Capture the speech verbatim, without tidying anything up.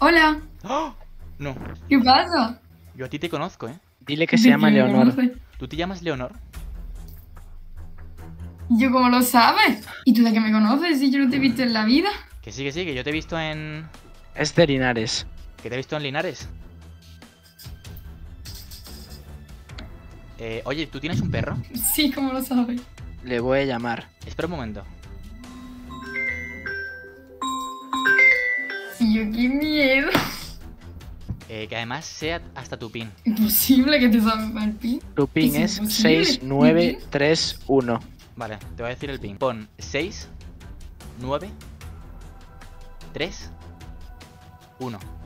Hola, ¡Oh! No, ¿qué pasa? yo a ti te conozco, ¿eh? Dile que ¿De se llama quién me Leonor. conoces? ¿Tú te llamas Leonor? ¿Y yo cómo lo sabes? ¿Y tú de qué me conoces si yo no te he visto en la vida? Que sí, que sí, que yo te he visto en... Es de Linares. Que te he visto en Linares. Eh, oye, ¿tú tienes un perro? Sí, ¿cómo lo sabes? Le voy a llamar. Espera un momento. Y yo, qué miedo. Eh, que además sea hasta tu pin. Imposible que te sabes el pin. Tu pin es imposible. seis nueve tres uno. Vale, te voy a decir el pin. Pon seis, nueve, tres, uno.